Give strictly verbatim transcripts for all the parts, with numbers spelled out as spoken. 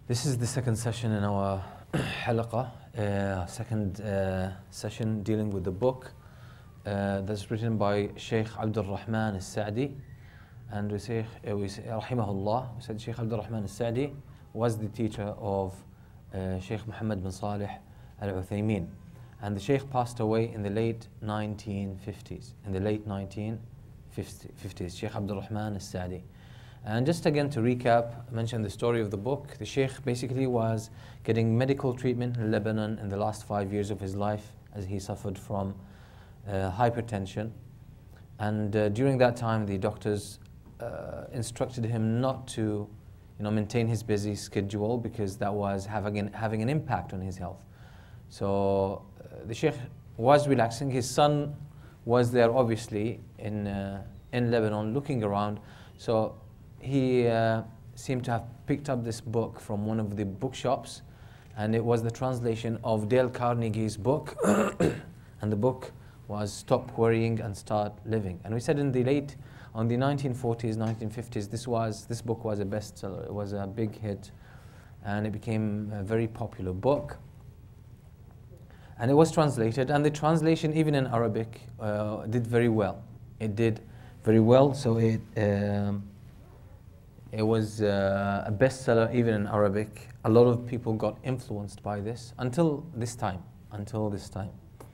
This is the second session in our halaqa, uh, second uh, session dealing with the book uh, that's written by Sheikh Abdul Rahman al-Sa'di. And we say, uh, we say, rahimahullah, we said Sheikh Abdul Rahman al-Sa'di was the teacher of uh, Sheikh Muhammad bin Salih al-Uthaymeen. And the Sheikh passed away in the late nineteen fifties, in the late nineteen fifties, Sheikh Abdul Rahman al-Sa'di. And just again to recap, I mentioned the story of the book. The Sheikh basically was getting medical treatment in Lebanon in the last five years of his life as he suffered from uh, hypertension. And uh, during that time, the doctors uh, instructed him not to you know, maintain his busy schedule because that was having an, having an impact on his health. So uh, the Sheikh was relaxing. His son was there obviously in, uh, in Lebanon looking around. So he uh, seemed to have picked up this book from one of the bookshops, and it was the translation of Dale Carnegie's book, and the book was Stop Worrying and Start Living. And we said in the late, on the nineteen forties, nineteen fifties, this was this book was a bestseller. It was a big hit, and it became a very popular book. And it was translated, and the translation, even in Arabic, uh, did very well. It did very well, so it. Um, It was uh, a bestseller even in Arabic. A lot of people got influenced by this until this time, until this time.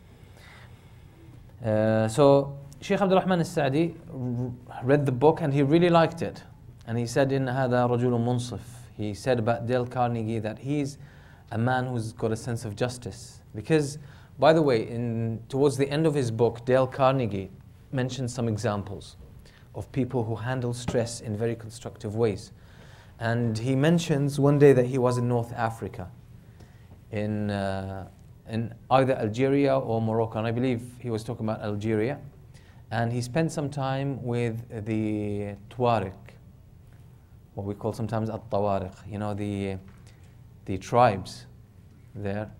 Uh, so Sheikh Abdul Rahman al-Sa'di read the book and he really liked it. And he said, "In هذا رجل منصف." He said about Dale Carnegie that he's a man who's got a sense of justice. Because, by the way, in, towards the end of his book, Dale Carnegie mentioned some examples of people who handle stress in very constructive ways. And he mentions one day that he was in North Africa, in, uh, in either Algeria or Morocco, and I believe he was talking about Algeria. And he spent some time with the Tuareg, what we call sometimes At-Tawariq, you know, the, the tribes there.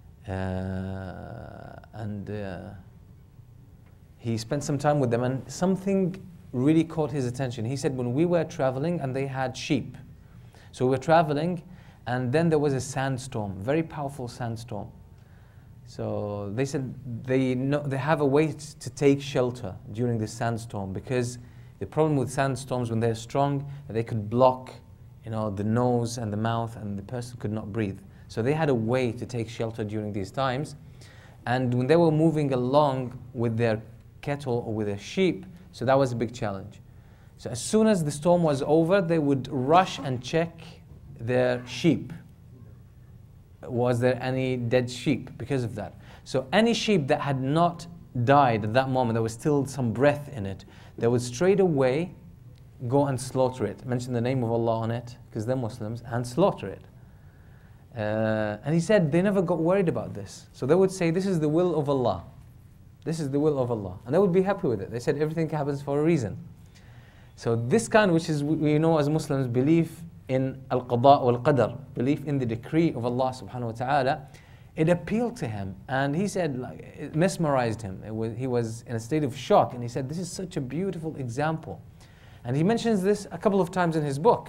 Uh, and uh, he spent some time with them, and something really caught his attention. He said, when we were traveling and they had sheep. So we were traveling and then there was a sandstorm, very powerful sandstorm. So they said they, know, they have a way to take shelter during the sandstorm, because the problem with sandstorms when they're strong, they could block you know, the nose and the mouth, and the person could not breathe. So they had a way to take shelter during these times. And when they were moving along with their cattle or with their sheep, so that was a big challenge. So as soon as the storm was over, they would rush and check their sheep. Was there any dead sheep because of that? So any sheep that had not died at that moment, there was still some breath in it, they would straight away go and slaughter it, mention the name of Allah on it, because they're Muslims, and slaughter it. Uh, and he said they never got worried about this. So they would say, this is the will of Allah. This is the will of Allah. And they would be happy with it. They said everything happens for a reason. So this kind, which is, we know as Muslims, belief in al-qada wal-qadar, belief in the decree of Allah subhanahu wa ta'ala, it appealed to him. And he said, like, it mesmerized him. It was, he was in a state of shock. And he said, this is such a beautiful example. And he mentions this a couple of times in his book.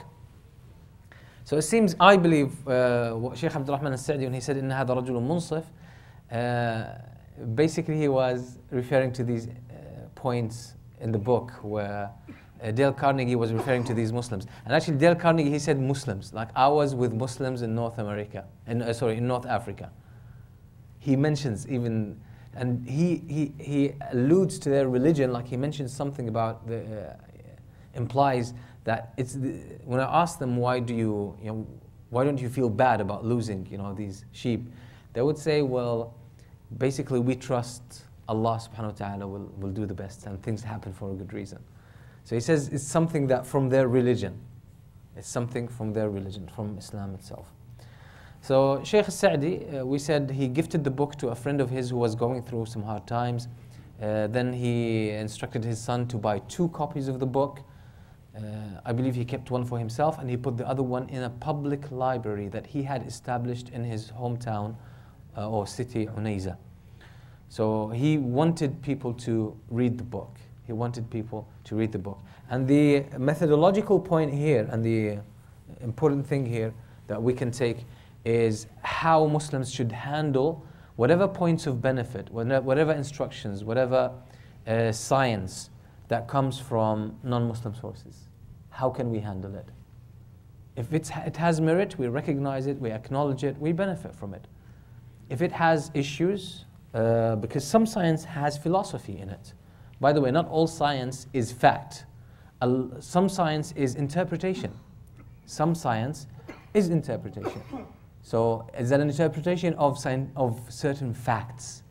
So it seems, I believe, uh, what Sheikh Abdul Rahman al-Sa'di, when he said, إِنَّ هَذَا رَجُلٌ مُنصِف, uh, basically he was referring to these uh, points in the book where uh, Dale Carnegie was referring to these Muslims. And actually Dale Carnegie, he said Muslims, like I was with Muslims in North America, in, uh, sorry, in North Africa. He mentions even, and he, he, he alludes to their religion, like he mentions something about, the, uh, implies that it's, the, when I ask them why do you, you know, why don't you feel bad about losing, you know, these sheep? They would say, well, basically, we trust Allah subhanahu wa ta'ala will, will do the best, and things happen for a good reason. So he says it's something that from their religion. It's something from their religion, from Islam itself. So Sheikh al-Sa'di, uh, we said he gifted the book to a friend of his who was going through some hard times. Uh, then he instructed his son to buy two copies of the book. Uh, I believe he kept one for himself, and he put the other one in a public library that he had established in his hometown, Uh, or city, Unayza. So he wanted people to read the book. He wanted people to read the book. And the methodological point here, and the important thing here, that we can take is how Muslims should handle whatever points of benefit, whatever instructions, whatever uh, science that comes from non-Muslim sources. How can we handle it? If it's, it has merit, we recognize it, we acknowledge it, we benefit from it. If it has issues, uh, because some science has philosophy in it. By the way, not all science is fact. Uh, some science is interpretation. Some science is interpretation. So is that an interpretation of, science, of certain facts?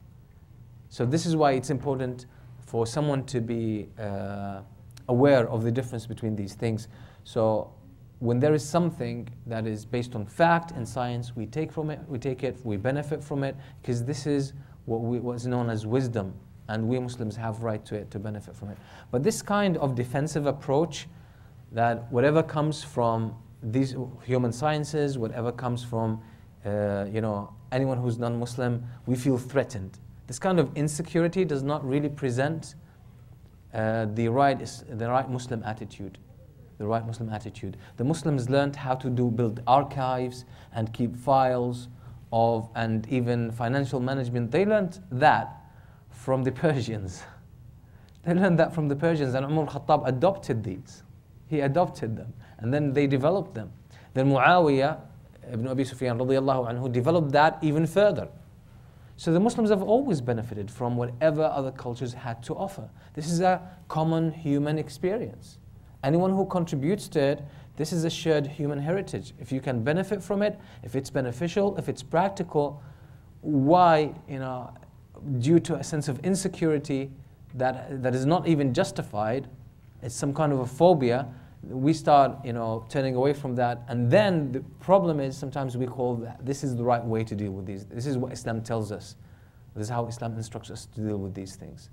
So this is why it's important for someone to be uh, aware of the difference between these things. So when there is something that is based on fact and science, we take from it, we take it, we benefit from it, because this is what we, what's known as wisdom, and we Muslims have right to it, to benefit from it. But this kind of defensive approach, that whatever comes from these human sciences, whatever comes from uh, you know, anyone who's non-Muslim, we feel threatened. This kind of insecurity does not really present uh, the right, the right Muslim attitude. The right Muslim attitude. The Muslims learned how to do build archives and keep files of, and even financial management. They learned that from the Persians. They learned that from the Persians, and Umar al-Khattab adopted these. He adopted them, and then they developed them. Then Muawiyah ibn Abi Sufyan radiyallahu anhu developed that even further. So the Muslims have always benefited from whatever other cultures had to offer. This is a common human experience. Anyone who contributes to it, this is a shared human heritage. If you can benefit from it, if it's beneficial, if it's practical, why, you know, due to a sense of insecurity that, that is not even justified, it's some kind of a phobia, we start, you know, turning away from that. And then the problem is sometimes we call that this is the right way to deal with these. This is what Islam tells us. This is how Islam instructs us to deal with these things.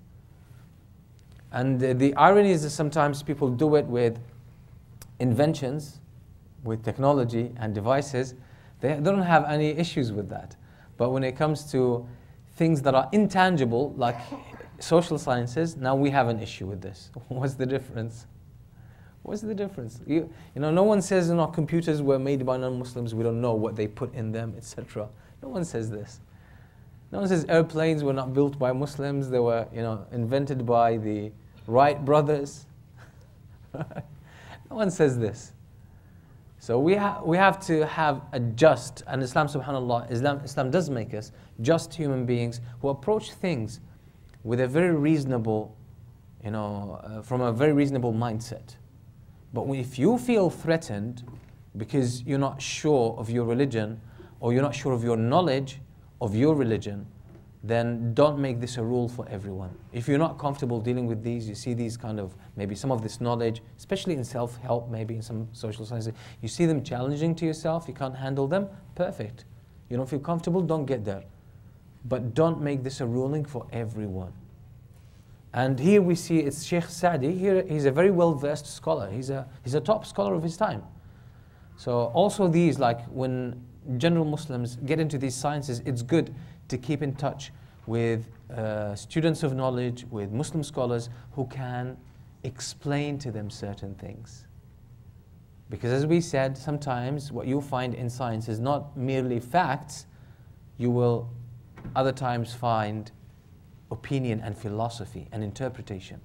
And uh, the irony is that sometimes people do it with inventions, with technology and devices. They, they don't have any issues with that. But when it comes to things that are intangible, like social sciences, now we have an issue with this. What's the difference? What's the difference? You, you know, no one says, you know, computers were made by non-Muslims, we don't know what they put in them, et cetera. No one says this. No one says airplanes were not built by Muslims, they were, you know, invented by the Wright brothers. No one says this. So we, ha we have to have a just, and Islam, subhanAllah, Islam, Islam does make us just human beings who approach things with a very reasonable, you know, uh, from a very reasonable mindset. But if you feel threatened because you're not sure of your religion, or you're not sure of your knowledge of your religion, then don't make this a rule for everyone. If you're not comfortable dealing with these, you see these kind of, maybe some of this knowledge, especially in self-help, maybe in some social sciences, you see them challenging to yourself, you can't handle them, perfect. You don't feel comfortable, don't get there. But don't make this a ruling for everyone. And here we see it's Sheikh Sa'di. Here he's a very well-versed scholar. He's a, he's a top scholar of his time. So also these, like when general Muslims get into these sciences, it's good to keep in touch with uh, students of knowledge, with Muslim scholars who can explain to them certain things. Because as we said, sometimes what you'll find in science is not merely facts, you will other times find opinion and philosophy and interpretation.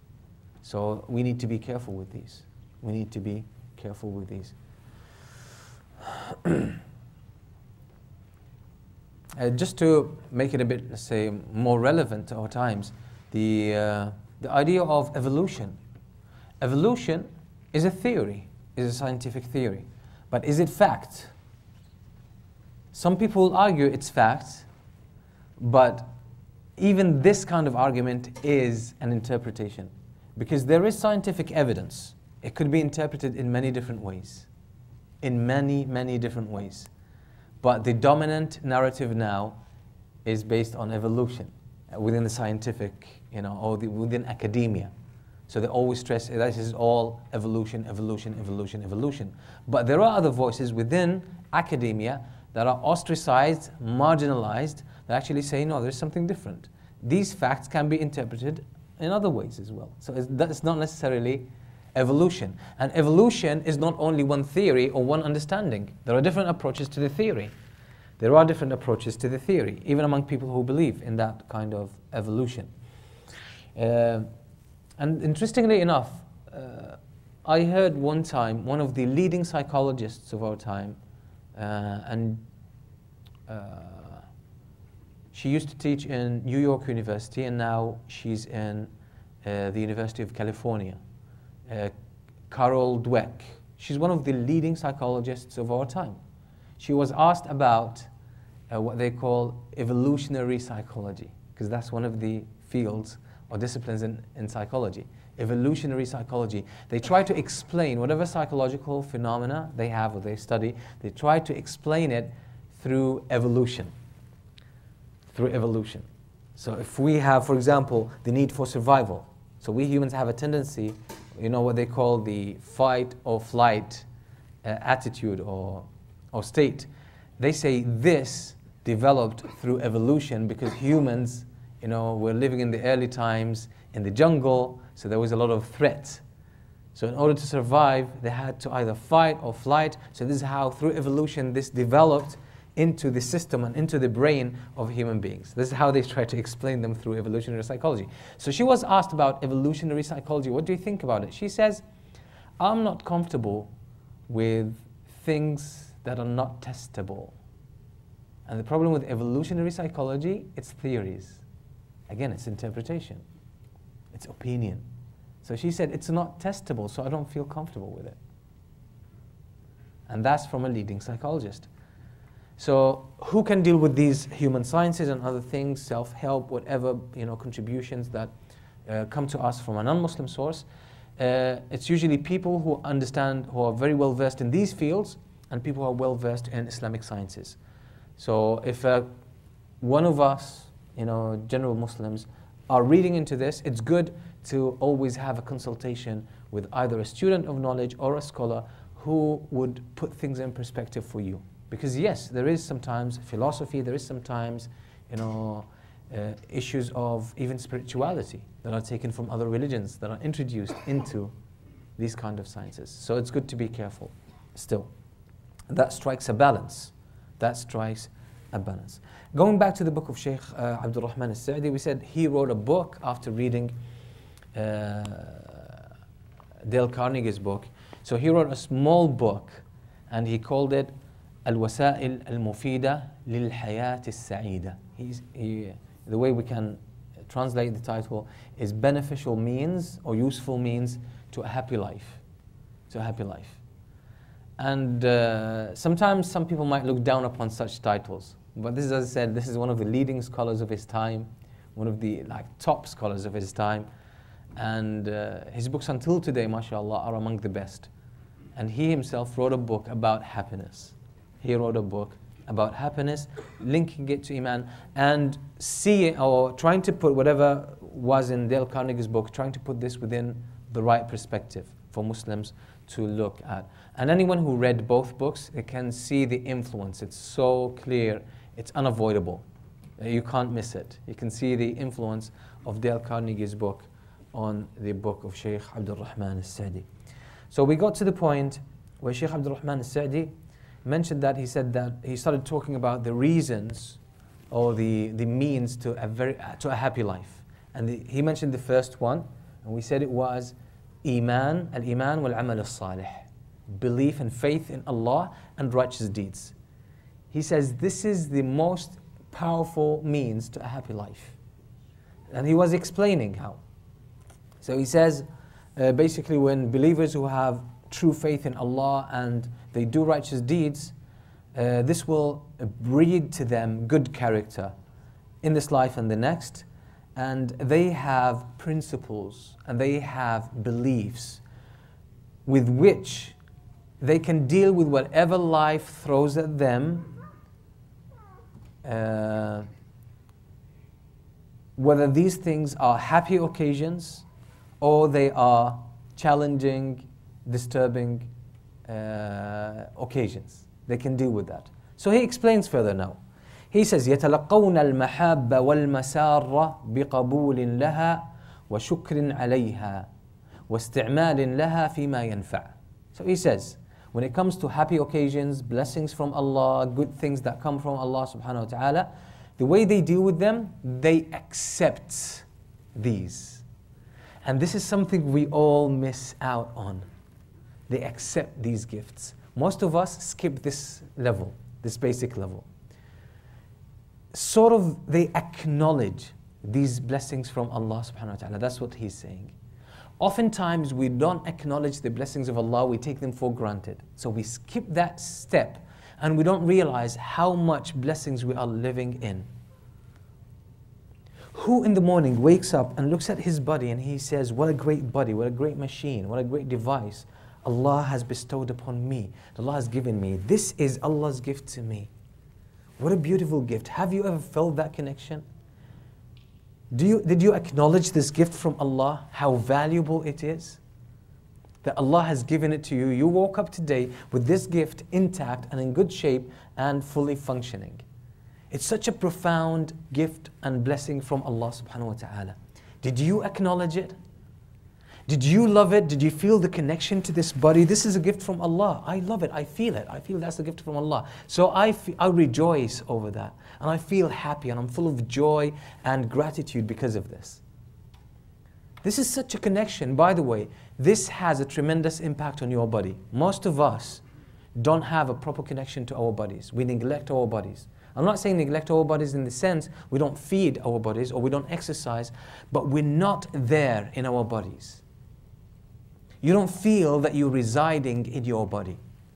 So we need to be careful with these. We need to be careful with these. Uh, just to make it a bit, let's say, more relevant to our times, the, uh, the idea of evolution. Evolution is a theory, is a scientific theory. But is it fact? Some people argue it's fact, but even this kind of argument is an interpretation. Because there is scientific evidence. It could be interpreted in many different ways. In many, many different ways. But the dominant narrative now is based on evolution within the scientific, you know, or the, within academia. So they always stress this is all evolution, evolution, evolution, evolution. But there are other voices within academia that are ostracized, marginalized, that actually say, no, there's something different. These facts can be interpreted in other ways as well. So it's, it's not necessarily evolution. And evolution is not only one theory or one understanding. There are different approaches to the theory. There are different approaches to the theory, even among people who believe in that kind of evolution. Uh, and interestingly enough, uh, I heard one time one of the leading psychologists of our time, uh, and uh, she used to teach in New York University, and now she's in uh, the University of California, uh, Carol Dweck. She's one of the leading psychologists of our time. She was asked about uh, what they call evolutionary psychology, because that's one of the fields or disciplines in, in psychology. Evolutionary psychology. They try to explain whatever psychological phenomena they have or they study, they try to explain it through evolution. Through evolution. So if we have, for example, the need for survival, so we humans have a tendency, you know what they call the fight or flight uh, attitude or, or state. They say this developed through evolution because humans, you know, were living in the early times in the jungle, so there was a lot of threat. So in order to survive, they had to either fight or flight. So this is how, through evolution, this developed into the system and into the brain of human beings. This is how they try to explain them through evolutionary psychology. So she was asked about evolutionary psychology. What do you think about it? She says, I'm not comfortable with things that are not testable. And the problem with evolutionary psychology, it's theories. Again, it's interpretation. It's opinion. So she said, it's not testable, so I don't feel comfortable with it. And that's from a leading psychologist. So who can deal with these human sciences and other things, self-help, whatever, you know, contributions that uh, come to us from a non-Muslim source? Uh, it's usually people who understand, who are very well versed in these fields, and people who are well versed in Islamic sciences. So if uh, one of us, you know, general Muslims, are reading into this, it's good to always have a consultation with either a student of knowledge or a scholar who would put things in perspective for you. Because yes, there is sometimes philosophy, there is sometimes, you know, uh, issues of even spirituality that are taken from other religions that are introduced into these kind of sciences. So it's good to be careful still. That strikes a balance. That strikes a balance. Going back to the book of Sheikh uh, Abdul Rahman al-Sa'di, we said he wrote a book after reading uh, Dale Carnegie's book. So he wrote a small book and he called it Al-Wasa'il Al-Mufida Lil-Hayat Al-Sa'ida. He, the way we can translate the title is beneficial means or useful means to a happy life. To a happy life. And uh, sometimes some people might look down upon such titles. But this is, as I said, this is one of the leading scholars of his time, one of the like top scholars of his time. And uh, his books until today, mashallah, are among the best. And he himself wrote a book about happiness. He wrote a book about happiness, linking it to Iman, and seeing, or trying to put whatever was in Dale Carnegie's book, trying to put this within the right perspective for Muslims to look at. And anyone who read both books, they can see the influence. It's so clear, it's unavoidable. You can't miss it. You can see the influence of Dale Carnegie's book on the book of Sheikh Abdul Rahman al-Sa'di. So we got to the point where Sheikh Abdul Rahman al-Sa'di mentioned that he said that he started talking about the reasons or the, the means to a, very, to a happy life. And the, he mentioned the first one, and we said it was Iman, al-Iman wal-Amal al-Salih. Belief and faith in Allah and righteous deeds. He says this is the most powerful means to a happy life. And he was explaining how. So he says, uh, basically when believers who have true faith in Allah and they do righteous deeds, uh, this will breed to them good character in this life and the next. And they have principles and they have beliefs with which they can deal with whatever life throws at them, uh, whether these things are happy occasions or they are challenging, disturbing uh, occasions. They can deal with that. So he explains further now. He says, يَتَلَقَّوْنَ الْمَحَابَّ وَالْمَسَارَّ بِقَبُولٍ لَهَا وَشُكْرٍ عَلَيْهَا وَاسْتِعْمَالٍ لَهَا فِي مَا يَنْفَعُ. So he says, when it comes to happy occasions, blessings from Allah, good things that come from Allah subhanahu wa ta'ala, the way they deal with them, they accept these. And this is something we all miss out on. They accept these gifts. Most of us skip this level, this basic level. Sort of they acknowledge these blessings from Allah subhanahu wa ta'ala. That's what he's saying. Oftentimes we don't acknowledge the blessings of Allah, we take them for granted. So we skip that step and we don't realize how much blessings we are living in. Who in the morning wakes up and looks at his body and he says, what a great body, what a great machine, what a great device Allah has bestowed upon me, Allah has given me. This is Allah's gift to me. What a beautiful gift. Have you ever felt that connection? Do you, did you acknowledge this gift from Allah, how valuable it is? That Allah has given it to you. You woke up today with this gift intact and in good shape and fully functioning. It's such a profound gift and blessing from Allah subhanahu wa ta'ala. Did you acknowledge it? Did you love it? Did you feel the connection to this body? This is a gift from Allah. I love it. I feel it. I feel that's a gift from Allah. So I, feel, I rejoice over that. And I feel happy and I'm full of joy and gratitude because of this. This is such a connection. By the way, this has a tremendous impact on your body. Most of us don't have a proper connection to our bodies. We neglect our bodies. I'm not saying neglect our bodies in the sense we don't feed our bodies or we don't exercise, but we're not there in our bodies. You don't feel that you're residing in your body.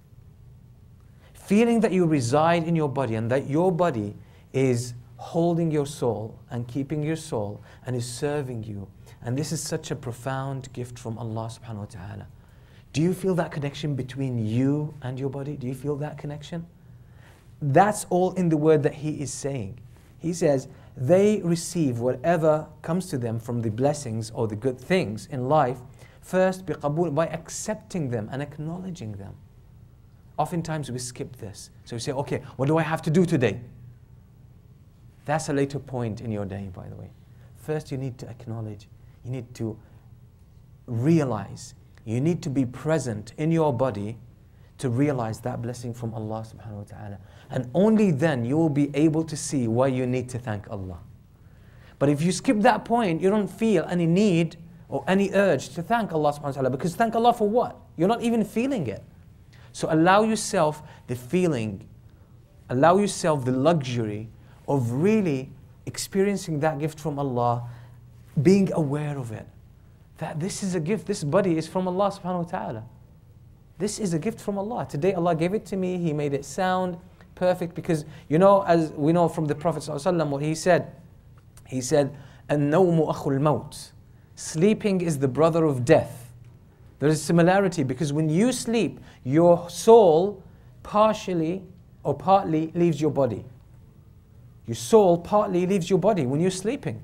Feeling that you reside in your body and that your body is holding your soul and keeping your soul and is serving you. And this is such a profound gift from Allah subhanahu wa ta'ala. Do you feel that connection between you and your body? Do you feel that connection? That's all in the word that he is saying. He says, they receive whatever comes to them from the blessings or the good things in life, first biqabul, by accepting them and acknowledging them. Oftentimes we skip this. So we say, okay, what do I have to do today? That's a later point in your day, by the way. First you need to acknowledge, you need to realize, you need to be present in your body to realize that blessing from Allah subhanahu wa ta'ala. And only then you will be able to see why you need to thank Allah. But if you skip that point, you don't feel any need or any urge to thank Allah subhanahu wa ta'ala, because thank Allah for what? You're not even feeling it. So allow yourself the feeling, allow yourself the luxury of really experiencing that gift from Allah, being aware of it. That this is a gift, this body is from Allah subhanahu wa ta'ala. This is a gift from Allah. Today Allah gave it to me, He made it sound perfect, because you know, as we know from the Prophet ﷺ what he said, he said, "An-nawmu akhul maut." Sleeping is the brother of death. There is similarity because when you sleep, your soul partially or partly leaves your body. Your soul partly leaves your body when you're sleeping.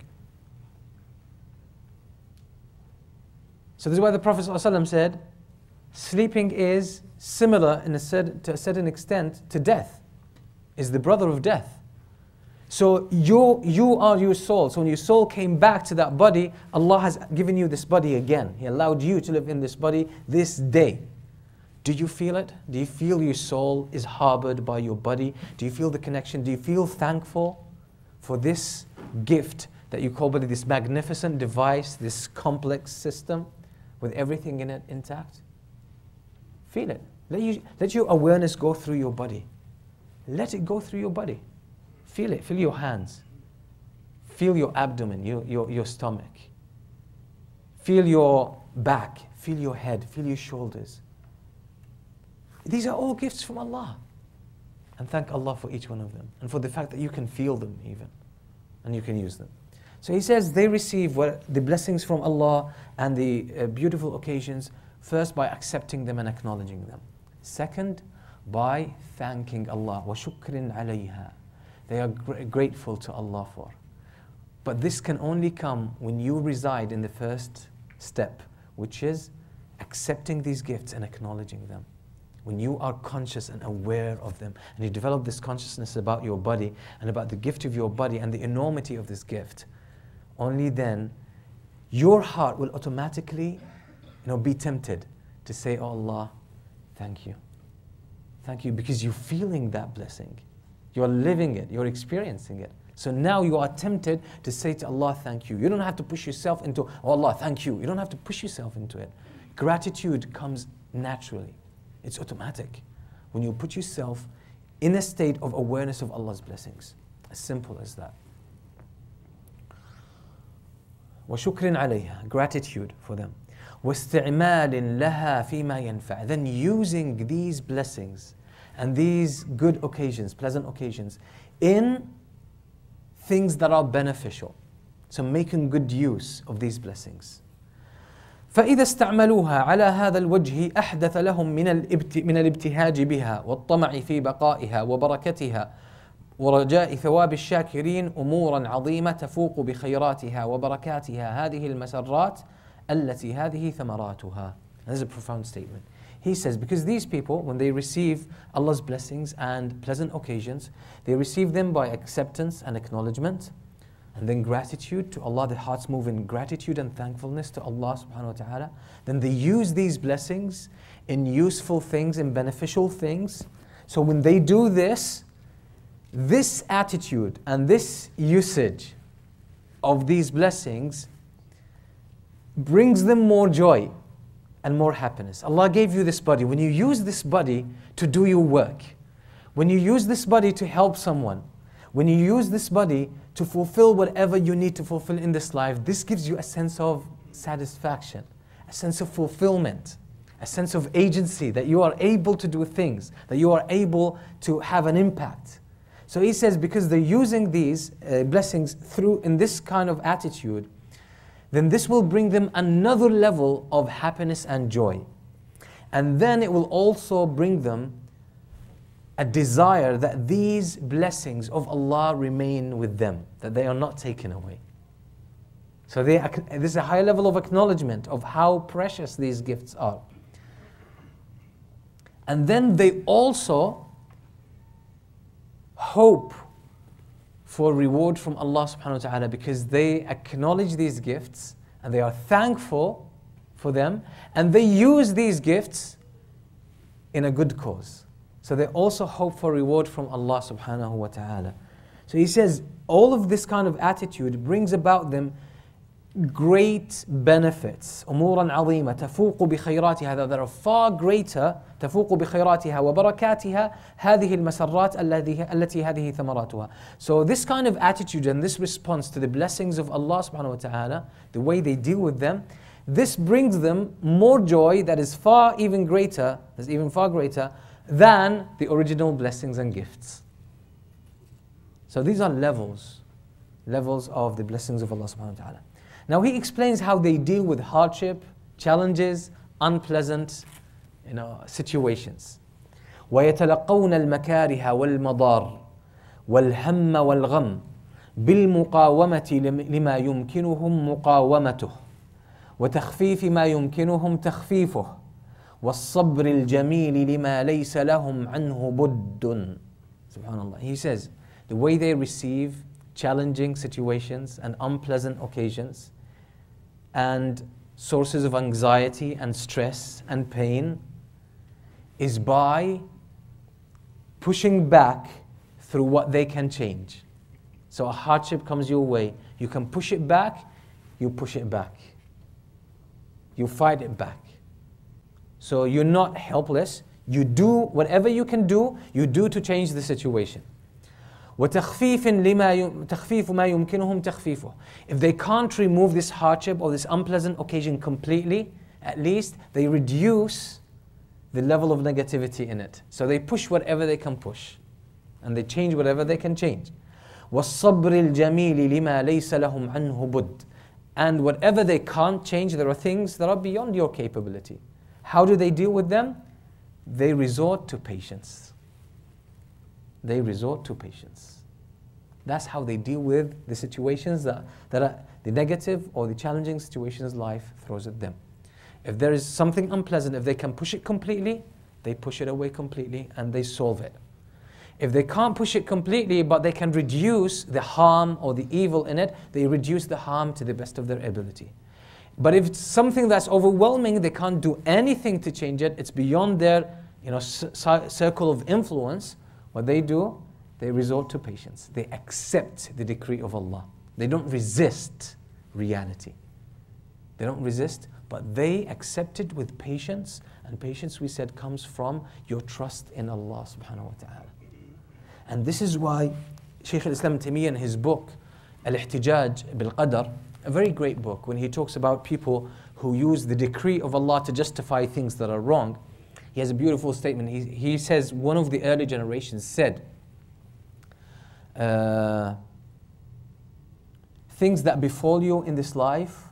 So this is why the Prophet ﷺ said, sleeping is similar in a certain, to a certain extent to death, is the brother of death. So you, you are your soul. So when your soul came back to that body, Allah has given you this body again. He allowed you to live in this body this day. Do you feel it? Do you feel your soul is harbored by your body? Do you feel the connection? Do you feel thankful for this gift that you call body, this magnificent device, this complex system with everything in it intact? Feel it. Let, you, let your awareness go through your body. Let it go through your body. Feel it. Feel your hands. Feel your abdomen, your, your, your stomach. Feel your back. Feel your head. Feel your shoulders. These are all gifts from Allah. And thank Allah for each one of them. And for the fact that you can feel them even. And you can use them. So he says they receive what, the blessings from Allah and the uh, beautiful occasions, first by accepting them and acknowledging them. Second, by thanking Allah. وَشُكْرٍ عَلَيْهَا. They are gr grateful to Allah for. But this can only come when you reside in the first step, which is accepting these gifts and acknowledging them. When you are conscious and aware of them, and you develop this consciousness about your body and about the gift of your body and the enormity of this gift, only then your heart will automatically you know, be tempted to say, oh Allah, thank you. Thank you, because you're feeling that blessing. You're living it, you're experiencing it. So now you are tempted to say to Allah, thank you. You don't have to push yourself into, oh Allah, thank you. You don't have to push yourself into it. Gratitude comes naturally. It's automatic. When you put yourself in a state of awareness of Allah's blessings. As simple as that. وَشُكْرٍ عَلَيْهَا, gratitude for them. وَاسْتِعْمَالٍ لَهَا فِي مَا يَنْفَعُ, then using these blessings and these good occasions, pleasant occasions, in things that are beneficial. So making good use of these blessings. فإذا استعملوها على هذا الوجه أحدث لهم من من الابتهاج بها والطمع في بقائها وبركتها ورجاء ثواب الشاكرين أمورا عظيمة تفوق بخيراتها وبركاتها هذه المسرات التي هذه ثمراتها. This is a profound statement. He says, because these people, when they receive Allah's blessings and pleasant occasions, they receive them by acceptance and acknowledgement, and then gratitude to Allah. Their hearts move in gratitude and thankfulness to Allah subhanahu wa ta'ala. Then they use these blessings in useful things, in beneficial things. So when they do this, this attitude and this usage of these blessings brings them more joy and more happiness. Allah gave you this body. When you use this body to do your work, when you use this body to help someone, when you use this body to fulfill whatever you need to fulfill in this life, this gives you a sense of satisfaction, a sense of fulfillment, a sense of agency, that you are able to do things, that you are able to have an impact. So he says, because they're using these uh, blessings through in this kind of attitude, then this will bring them another level of happiness and joy. And then it will also bring them a desire that these blessings of Allah remain with them, that they are not taken away. So they, this is a high level of acknowledgement of how precious these gifts are. And then they also hope for reward from Allah subhanahu wa ta'ala, because they acknowledge these gifts and they are thankful for them, and they use these gifts in a good cause. So they also hope for reward from Allah subhanahu wa ta'ala. So he says, all of this kind of attitude brings about them great benefits. أمورا عظيمة تفوق بخيراتها, that are far greater. تفوق بخيراتها وبركاتها هذه المسرات التي هذه ثمراتها. So this kind of attitude and this response to the blessings of Allah subhanahu wa ta'ala, the way they deal with them, this brings them more joy that is far even greater, that's even far greater than the original blessings and gifts. So these are levels, levels of the blessings of Allah subhanahu wa ta'ala. Now he explains how they deal with hardship, challenges, unpleasant, you know, situations. وَيَتَلَقَّوْنَ الْمَكَارِهَ وَالْمَضَارِ وَالْهَمَّ وَالْغَمَّ بِالْمُقَاوَمَةِ لِمَا يُمْكِنُهُمْ مُقَاوَمَتُهُ وَتَخْفِيفِ مَا يُمْكِنُهُمْ تَخْفِيفُهُ وَالصَّبْرِ الْجَمِيلِ لِمَا لَيْسَ لَهُمْ عَنْهُ بُدٌّ. Subhanallah. He says, the way they receive challenging situations and unpleasant occasions and sources of anxiety and stress and pain is by pushing back through what they can change. So a hardship comes your way, you can push it back, you push it back. You fight it back. So you're not helpless, you do whatever you can do, you do to change the situation. وَتَخْفِيفٍ لِمَا تَخْفِيفُ مَا يُمْكِنُهُمْ تَخْفِيفُهُ. If they can't remove this hardship or this unpleasant occasion completely, at least they reduce the level of negativity in it. So they push whatever they can push, and they change whatever they can change. وَالصَّبْرِ الْجَمِيلِ لِمَا لَيْسَ لَهُمْ عَنْهُ بُدٌّ. And whatever they can't change, there are things that are beyond your capability. How do they deal with them? They resort to patience. They resort to patience. That's how they deal with the situations that, that are the negative or the challenging situations life throws at them. If there is something unpleasant, if they can push it completely, they push it away completely and they solve it. If they can't push it completely, but they can reduce the harm or the evil in it, they reduce the harm to the best of their ability. But if it's something that's overwhelming, they can't do anything to change it, it's beyond their you know, circle of influence, what they do, they resort to patience. They accept the decree of Allah. They don't resist reality. They don't resist, but they accept it with patience. And patience, we said, comes from your trust in Allah subhanahu wa ta'ala. And this is why Shaykh al-Islam Taymiyyah in his book, Al-Ihtijaj bil-Qadr, a very great book, when he talks about people who use the decree of Allah to justify things that are wrong, he has a beautiful statement. He, he says, one of the early generations said, uh, things that befall you in this life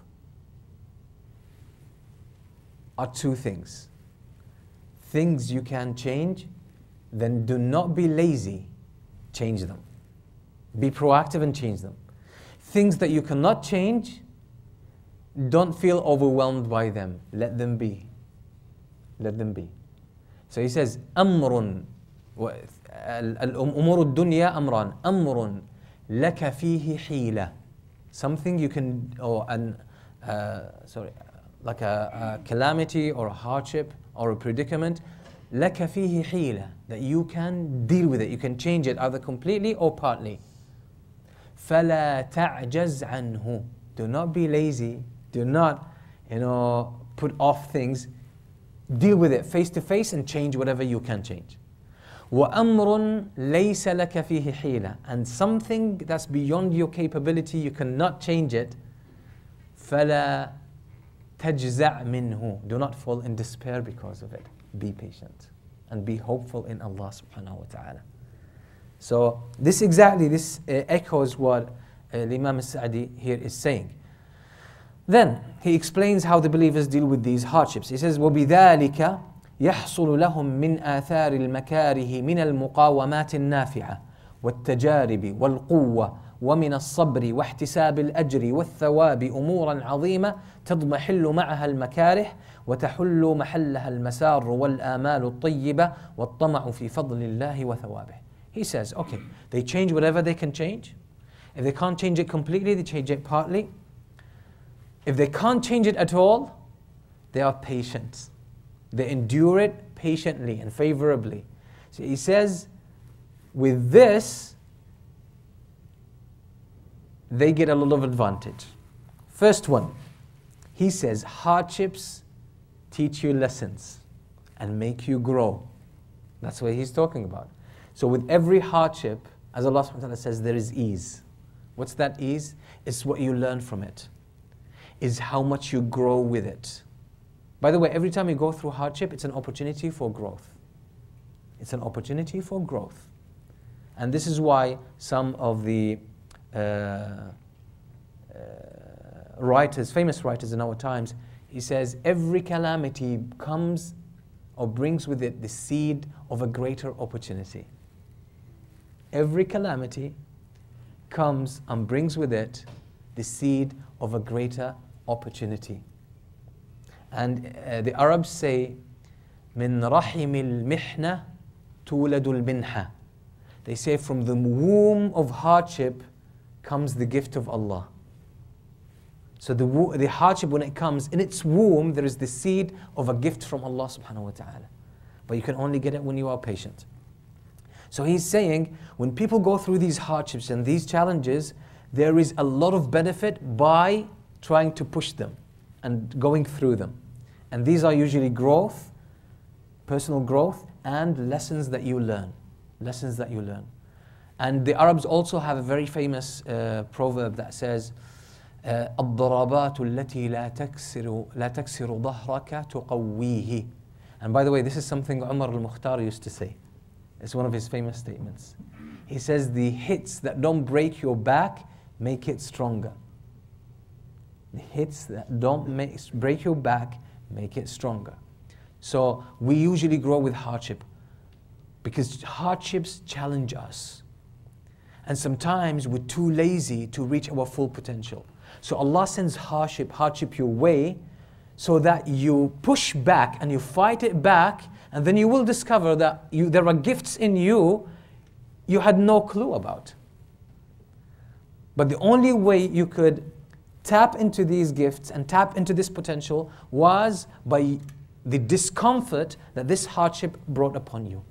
are two things. Things you can change, then do not be lazy, change them. Be proactive and change them. Things that you cannot change, don't feel overwhelmed by them. Let them be. Let them be. So he says, أمر الأمور الدنيا أمران أمر لك فيه حيلة. Something you can, or an, uh, sorry, like a, a calamity or a hardship or a predicament, لك فيه حيلة, that you can deal with it, you can change it either completely or partly. فلا تعجز عنه. Do not be lazy. Do not, you know, put off things. Deal with it face to face and change whatever you can change. وأمر ليس لك فيه حيلة. And something that's beyond your capability, you cannot change it. فلا تجزع منه. Do not fall in despair because of it. Be patient and be hopeful in Allah subhanahu wa ta'ala. So this exactly, this uh, echoes what uh, Imam al-Sa'di here is saying. Then he explains how the believers deal with these hardships. He says, وَبِذَلِكَ يحصل لهم من آثار المكاره من المقاومات النافعة والتجارب والقوة ومن الصبر واحتساب الأجر والثواب أمورا عظيمة تضمحل معها المكاره وتحل محلها المسار والآمال الطيبة والطمع في فضل الله وثوابه. He says, okay, they change whatever they can change. If they can't change it completely, they change it partly. If they can't change it at all, they are patient. They endure it patiently and favorably. So he says, with this, they get a lot of advantage. First one, he says, hardships teach you lessons and make you grow. That's what he's talking about. So with every hardship, as Allah subhanahu wa ta'ala says, there is ease. What's that ease? It's what you learn from it. Is how much you grow with it. By the way, every time you go through hardship, it's an opportunity for growth. It's an opportunity for growth. And this is why some of the uh, uh, writers, famous writers in our times, he says, every calamity comes or brings with it the seed of a greater opportunity. Every calamity comes and brings with it the seed of a greater opportunity. And uh, the Arabs say, من رحم المحنة تولد المنحة. They say from the womb of hardship comes the gift of Allah. So the, the hardship, when it comes, in its womb, there is the seed of a gift from Allah subhanahu wa ta'ala. But you can only get it when you are patient. So he's saying, when people go through these hardships and these challenges, there is a lot of benefit by trying to push them and going through them. And these are usually growth, personal growth, and lessons that you learn. Lessons that you learn. And the Arabs also have a very famous uh, proverb that says, الضربات التي لا تكسر لا تكسر ظهرك تقويه. And by the way, this is something Umar al-Mukhtar used to say. It's one of his famous statements. He says, the hits that don't break your back make it stronger. The hits that don't make, break your back make it stronger. So we usually grow with hardship because hardships challenge us. And sometimes we're too lazy to reach our full potential. So Allah sends hardship, hardship your way so that you push back and you fight it back, and then you will discover that you, there are gifts in you you had no clue about. But the only way you could tap into these gifts and tap into this potential was by the discomfort that this hardship brought upon you.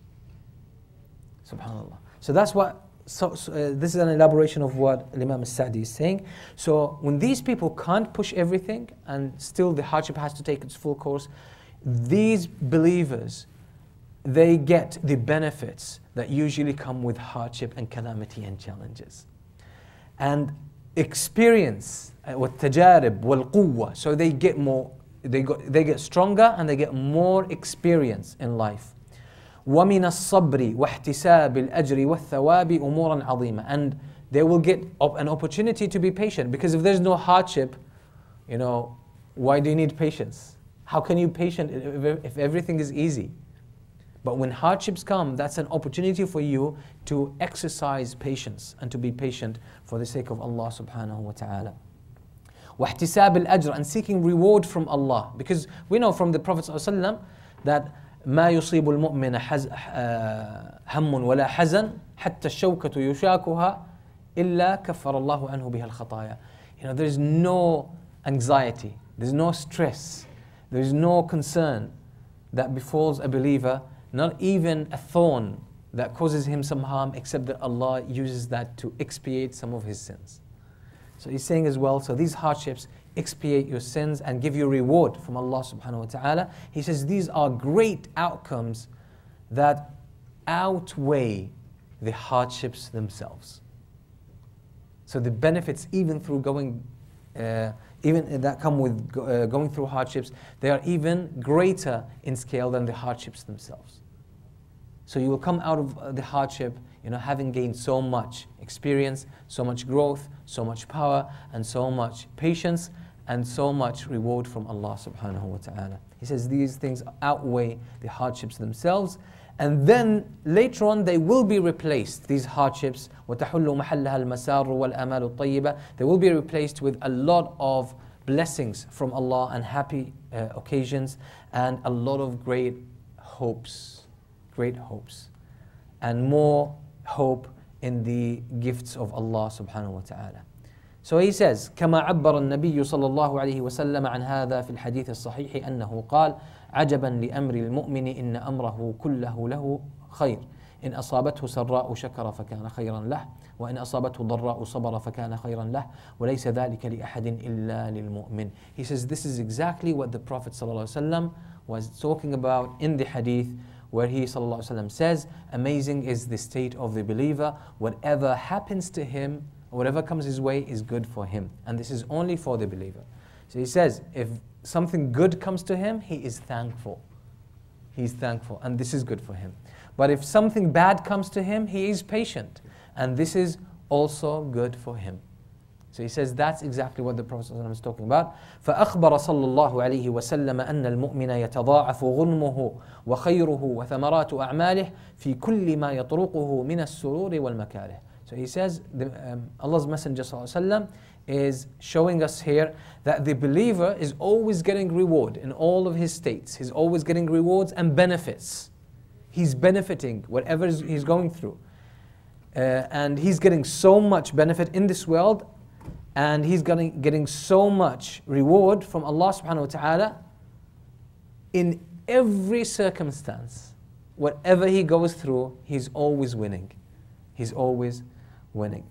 Subhanallah. So that's what, so, so, uh, this is an elaboration of what Imam al-Sa'di is saying. So when these people can't push everything and still the hardship has to take its full course, these believers, they get the benefits that usually come with hardship and calamity and challenges. And experience, والتجارب والقوة, so they get more, they, go, they get stronger and they get more experience in life. وَمِنَ الصَّبْرِ وَاحْتِسَابِ الْأَجْرِ وَالثَّوَابِ أُمُورًا عَظِيمًا, and they will get op an opportunity to be patient, because if there's no hardship, you know, why do you need patience? How can you be patient if, if everything is easy? But when hardships come, that's an opportunity for you to exercise patience and to be patient for the sake of Allah subhanahu wa ta'ala. وَاحْتِسَابِ الْأَجْرِ, and seeking reward from Allah. Because we know from the Prophet ﷺ that ما يصيب المؤمن حز هم ولا حزن حتى الشوكة يشاكها إلا كفر الله عنه بها الخطايا. You know, there's no anxiety, there's no stress, there's no concern that befalls a believer, not even a thorn that causes him some harm, except that Allah uses that to expiate some of his sins. So he's saying as well, so these hardships expiate your sins and give you reward from Allah subhanahu wa ta'ala. He says these are great outcomes that outweigh the hardships themselves. So the benefits, even through going, uh, even that come with go, uh, going through hardships, they are even greater in scale than the hardships themselves. So you will come out of the hardship, you know, having gained so much experience, so much growth, so much power, and so much patience, and so much reward from Allah subhanahu wa ta'ala. He says these things outweigh the hardships themselves, and then later on they will be replaced, these hardships, وَتَحُلُّ مَحَلَّهَا الْمَسَارُ وَالْأَمَالُ الطَّيِّبَةِ, they will be replaced with a lot of blessings from Allah and happy uh, occasions, and a lot of great hopes, great hopes, and more hope in the gifts of Allah subhanahu wa ta'ala. So he says, كما عبر النبي صلى الله عليه وسلم عن هذا في الحديث الصحيح أنه قال عجبا لأمر المؤمن إن أمره كله له خير إن أصابته سراء شكر فكان خيرا له وإن أصابته ضراء صبر فكان خيرا له وليس ذلك لأحد إلا للمؤمن. He says this is exactly what the Prophet صلى الله عليه وسلم was talking about in the hadith, where he صلى الله عليه وسلم says, amazing is the state of the believer, whatever happens to him, whatever comes his way is good for him. And this is only for the believer. So he says, if something good comes to him, he is thankful. He's thankful, and this is good for him. But if something bad comes to him, he is patient, and this is also good for him. So he says that's exactly what the Prophet ﷺ is talking about. فأخبر صلى الله عليه وسلم أن المؤمن يتضاعف غنمه وخيره وثمرات أعماله في كل ما يطرقه من السرور والمكاره. So he says, the, um, Allah's Messenger ﷺ is showing us here that the believer is always getting reward in all of his states. He's always getting rewards and benefits. He's benefiting whatever he's going through. Uh, and he's getting so much benefit in this world, and he's getting, getting so much reward from Allah subhanahu wa ta'ala in every circumstance. Whatever he goes through, he's always winning. He's always winning.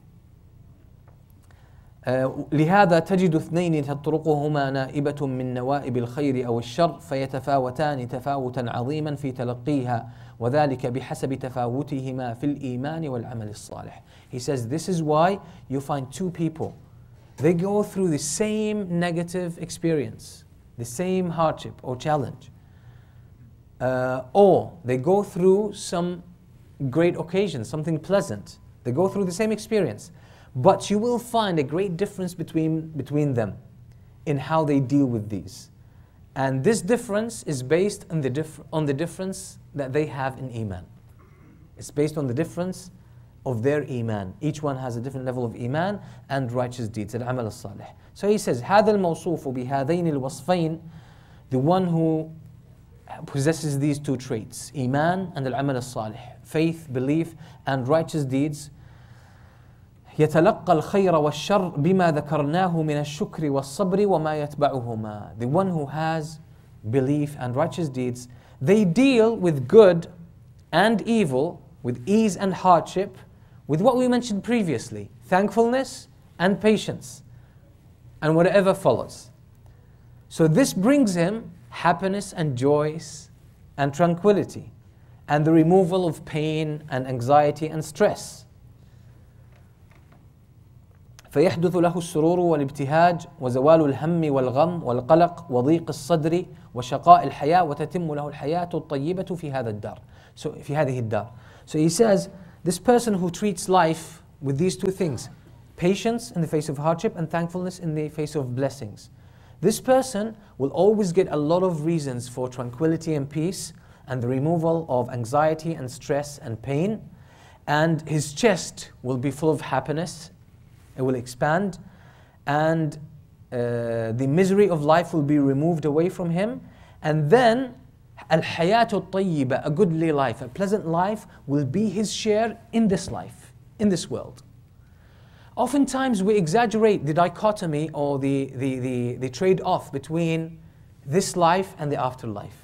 لهذا تجد اثنين تطرقهما نائبة من نوائب الخير أو الشر فيتفاوتان تفاوتا عظيما في تلقيها وذلك بحسب تفاوتهما في الإيمان والعمل الصالح. He says this is why you find two people, they go through the same negative experience, the same hardship or challenge, uh, or they go through some great occasion, something pleasant. They go through the same experience. But you will find a great difference between, between them in how they deal with these. And this difference is based on the, dif on the difference that they have in Iman. It's based on the difference of their Iman. Each one has a different level of Iman and righteous deeds, al-amal al-salih. So he says, هذا الموصوف بهذين الوصفين, the one who possesses these two traits, Iman and al-amal al-salih, faith, belief, and righteous deeds, يتلقى الخير والشر بما ذكرناه من الشكر والصبر وما يتبعهما. The one who has belief and righteous deeds, they deal with good and evil, with ease and hardship, with what we mentioned previously, thankfulness and patience, and whatever follows. So this brings him happiness and joys and tranquility, and the removal of pain and anxiety and stress. فيحدث له السرور والابتهاج وزوال الهم والغم والقلق وضيق الصدر وشقاء الحياة وتتم له الحياة الطيبة في هذا الدار. So في هذه الدار. So he says, this person who treats life with these two things, patience in the face of hardship and thankfulness in the face of blessings, this person will always get a lot of reasons for tranquility and peace and the removal of anxiety and stress and pain, and his chest will be full of happiness. It will expand, and uh, the misery of life will be removed away from him, and then al-hayatu tayyiba, a goodly life, a pleasant life, will be his share in this life, in this world. Oftentimes we exaggerate the dichotomy or the, the, the, the trade-off between this life and the afterlife.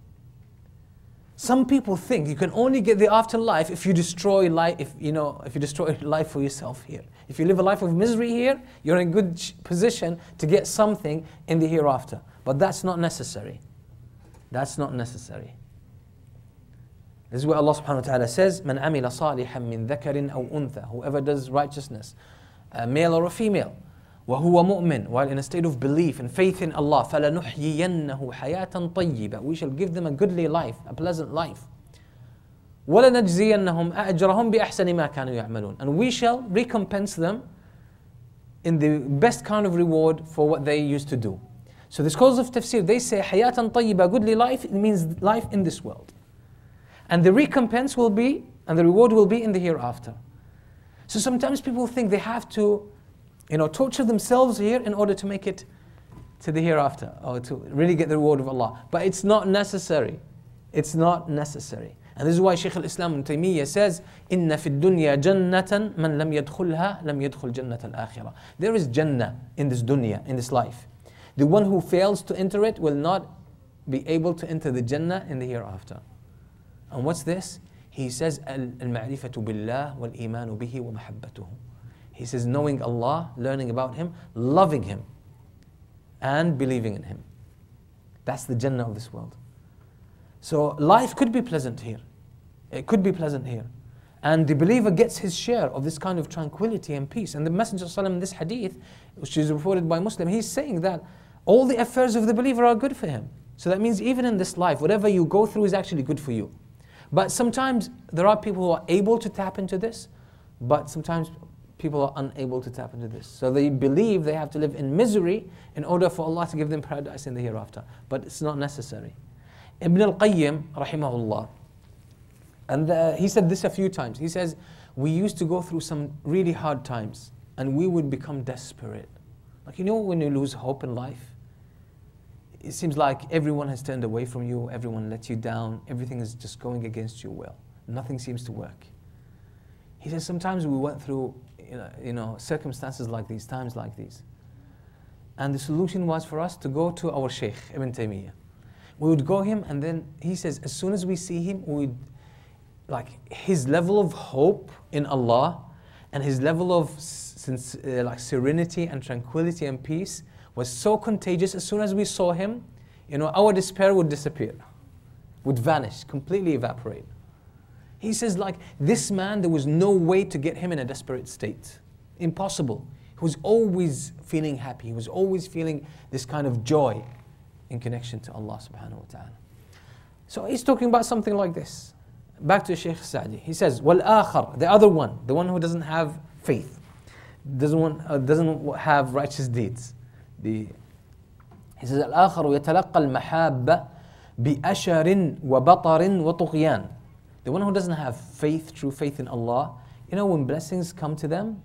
Some people think you can only get the afterlife if you destroy life, if you know, if you destroy life for yourself here. If you live a life of misery here, you're in a good position to get something in the hereafter. But that's not necessary. That's not necessary. This is what Allah subhanahu wa ta'ala says, مَنْ عَمِلَ صَالِحًا مِّن ذَكَرٍ أَوْ أُنْثَى. Whoever does righteousness, a male or a female, وَهُوَ مُؤْمِن, while in a state of belief and faith in Allah, فَلَنُحْيِيَنَّهُ حَيَاةً طَيِّبًا. We shall give them a goodly life, a pleasant life. وَلَنَجْزِيَنَّهُمْ أَجْرَهُمْ بِأَحْسَنِ مَا كَانُوا يَعْمَلُونَ. And we shall recompense them in the best kind of reward for what they used to do. So the scholars of tafsir, they say حَيَاةً طَيِّبًا, goodly life, it means life in this world. And the recompense will be, and the reward will be in the hereafter. So sometimes people think they have to, you know, torture themselves here in order to make it to the hereafter, or to really get the reward of Allah. But it's not necessary. It's not necessary. And this is why Shaykh al-Islam Ibn Taymiyyah says, إِنَّ فِي الدُّنْيَا جَنَّةً مَنْ لَمْ يَدْخُلْهَا لَمْ يَدْخُلْ جَنَّةَ الْآخِرَةِ. There is Jannah in this dunya, in this life. The one who fails to enter it will not be able to enter the Jannah in the hereafter. And what's this? He says, الْمَعْرِفَةُ بِاللَّهِ وَالْإِيمَانُ بِهِ وَمَحَبَّتُهُ. He says, knowing Allah, learning about Him, loving Him, and believing in Him. That's the Jannah of this world. So life could be pleasant here. It could be pleasant here. And the believer gets his share of this kind of tranquility and peace. And the Messenger ﷺ in this hadith, which is reported by Muslim, he's saying that all the affairs of the believer are good for him. So that means even in this life, whatever you go through is actually good for you. But sometimes there are people who are able to tap into this, but sometimes people are unable to tap into this. So they believe they have to live in misery in order for Allah to give them paradise in the hereafter. But it's not necessary. Ibn al-Qayyim, rahimahullah, and the, he said this a few times. He says, we used to go through some really hard times and we would become desperate. Like, you know when you lose hope in life? It seems like everyone has turned away from you, everyone let you down, everything is just going against your will. Nothing seems to work. He says sometimes we went through you know, you know, circumstances like these, times like these. And the solution was for us to go to our Shaykh, Ibn Taymiyyah. We would go him, and then he says, as soon as we see him, we would, like his level of hope in Allah and his level of since, uh, like serenity and tranquility and peace was so contagious. As soon as we saw him, you know, our despair would disappear, would vanish, completely evaporate. He says, like, this man, there was no way to get him in a desperate state. Impossible. He was always feeling happy. He was always feeling this kind of joy in connection to Allah subhanahu wa ta'ala. So he's talking about something like this. Back to Shaykh Sa'di. He says, وَالْآخَرْ, the other one, the one who doesn't have faith, doesn't, want, uh, doesn't have righteous deeds. The, he says, الْآخَرُ يَتَلَقَّى الْمَحَابَّ بِأَشَرٍ وَبَطَرٍ وَطُغْيَانٍ. The one who doesn't have faith, true faith in Allah, you know, when blessings come to them,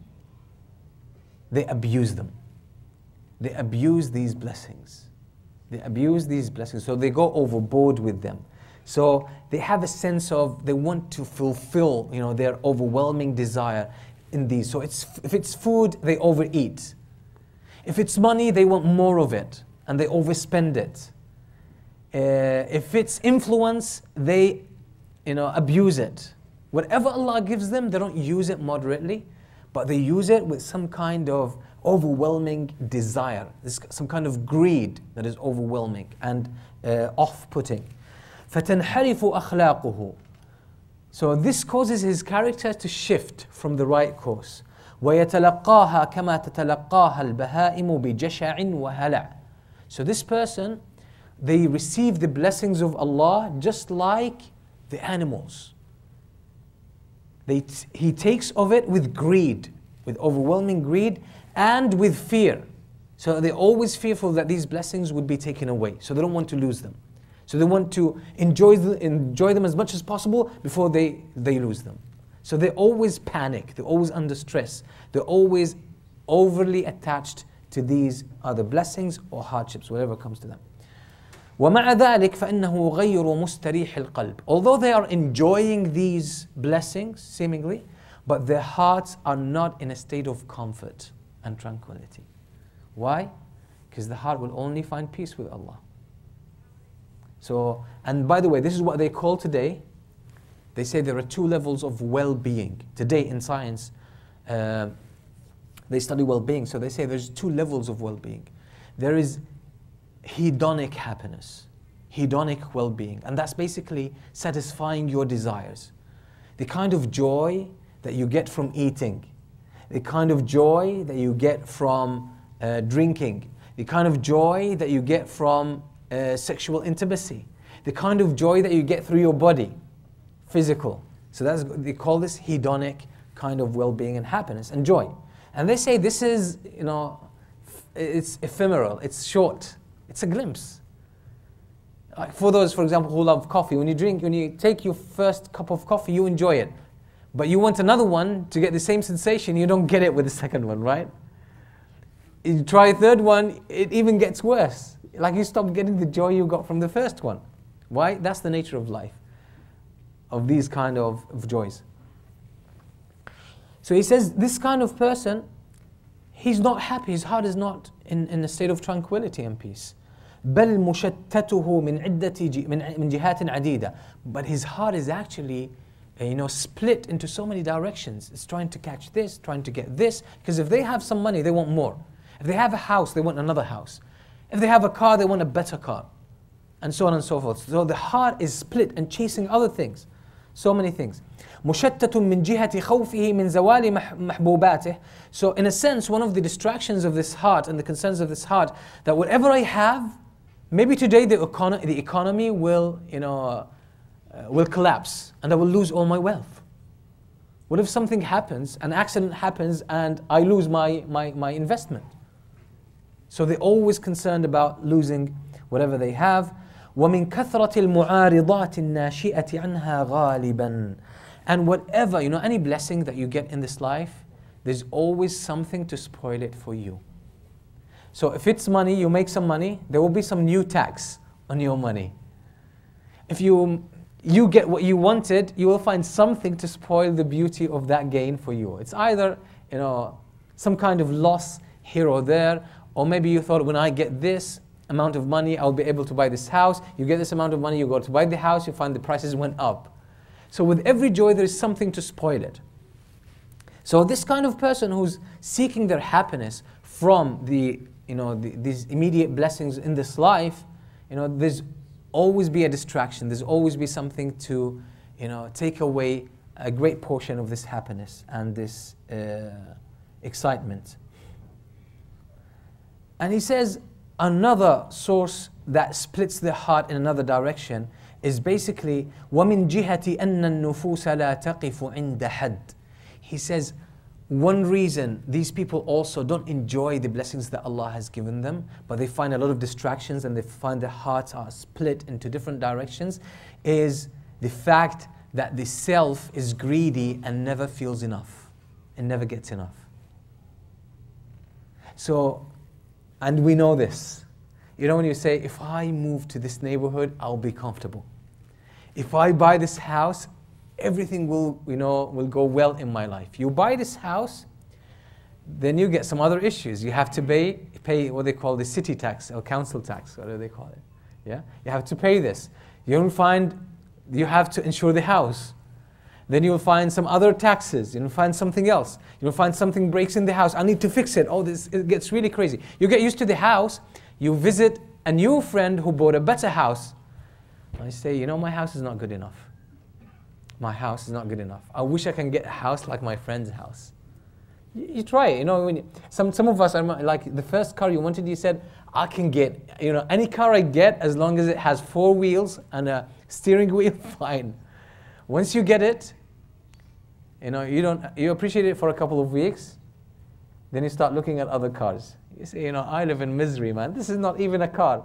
they abuse them. They abuse these blessings. They abuse these blessings. So they go overboard with them. So they have a sense of, they want to fulfill, you know, their overwhelming desire. in these. So it's, if it's food, they overeat. If it's money, they want more of it, and they overspend it. Uh, if it's influence, they you know, abuse it. Whatever Allah gives them, they don't use it moderately, but they use it with some kind of overwhelming desire. There's some kind of greed that is overwhelming and uh, off-putting. فَتَنْحَرِفُ أَخْلَاقُهُ. So this causes his character to shift from the right course. وَيَتَلَقَّاهَا كَمَا تَتَلَقَّاهَا الْبَهَائِمُ بِجَشَعٍ وَهَلَعٍ. So this person, they receive the blessings of Allah just like the animals. They t- he takes of it with greed, with overwhelming greed, and with fear. So they're always fearful that these blessings would be taken away. So they don't want to lose them. So they want to enjoy, the, enjoy them as much as possible before they, they lose them. So they always panic, they're always under stress, they're always overly attached to these other blessings or hardships, whatever comes to them. وَمَعَ ذَلِكَ فَإِنَّهُ غَيْرُ مُسْتَرِيحِ الْقَلْبِ. Although they are enjoying these blessings, seemingly, but their hearts are not in a state of comfort and tranquility. Why? Because the heart will only find peace with Allah. So, and by the way, this is what they call today, they say there are two levels of well-being. Today in science, uh, they study well-being, so they say there's two levels of well-being. There is hedonic happiness, hedonic well-being, and that's basically satisfying your desires. The kind of joy that you get from eating, the kind of joy that you get from uh, drinking, the kind of joy that you get from uh, sexual intimacy, the kind of joy that you get through your body, physical. So that's, they call this hedonic kind of well-being and happiness and joy. And they say this is, you know, it's ephemeral, it's short, it's a glimpse. Like for those, for example, who love coffee, when you drink, when you take your first cup of coffee, you enjoy it. But you want another one to get the same sensation, you don't get it with the second one, right? You try a third one, it even gets worse. Like you stop getting the joy you got from the first one. Why? That's the nature of life, of these kind of, of joys. So he says, this kind of person, he's not happy, his heart is not in, in a state of tranquility and peace. بل مشتته من عدة من جهات عديدة. But his heart is actually, you know, split into so many directions. It's trying to catch this, trying to get this. Because if they have some money, they want more. If they have a house, they want another house. If they have a car, they want a better car. And so on and so forth. So the heart is split and chasing other things. So many things. مشتت من جهة خوفه من زوال محبوباته. So in a sense, one of the distractions of this heart and the concerns of this heart, that whatever I have, maybe today the, econo- the economy will, you know, uh, will collapse and I will lose all my wealth. What if something happens, an accident happens and I lose my, my, my investment? So they're always concerned about losing whatever they have. وَمِن كَثْرَةِ الْمُعَارِضَاتِ النَّاشِئَةِ عَنْهَا غَالِبًا. And whatever, you know, any blessing that you get in this life, there's always something to spoil it for you. So if it's money, you make some money, there will be some new tax on your money. If you, you get what you wanted, you will find something to spoil the beauty of that gain for you. It's either, you know, some kind of loss here or there, or maybe you thought, when I get this amount of money, I'll be able to buy this house. You get this amount of money, you go to buy the house, you find the prices went up. So with every joy, there is something to spoil it. So this kind of person who's seeking their happiness from the, you know, the, these immediate blessings in this life, you know, there's always be a distraction. There's always be something to, you know, take away a great portion of this happiness and this uh, excitement. And he says another source that splits the heart in another direction is basically وَمِن جِهَةِ أَنَّ النُّفُوسَ لَا تَقِفُ عِنْدَ حَدٍّ. He says one reason these people also don't enjoy the blessings that Allah has given them, but they find a lot of distractions and they find their hearts are split into different directions, is the fact that the self is greedy and never feels enough and never gets enough. So, and we know this. You know when you say, if I move to this neighborhood, I'll be comfortable. If I buy this house, everything will, you know, will go well in my life. You buy this house, then you get some other issues. You have to pay, pay what they call the city tax or council tax, what do they call it? Yeah, you have to pay this. You'll find you have to insure the house. Then you'll find some other taxes. You'll find something else. You'll find something breaks in the house. I need to fix it. Oh, this it gets really crazy. You get used to the house. You visit a new friend who bought a better house. I say, you know, my house is not good enough. My house is not good enough. I wish I can get a house like my friend's house. You, you try it. You know, when you, some some of us are like the first car you wanted. You said, I can get, you know, any car I get as long as it has four wheels and a steering wheel. Fine. Once you get it, you know, you don't, you appreciate it for a couple of weeks, then you start looking at other cars. You say, you know, I live in misery, man. This is not even a car.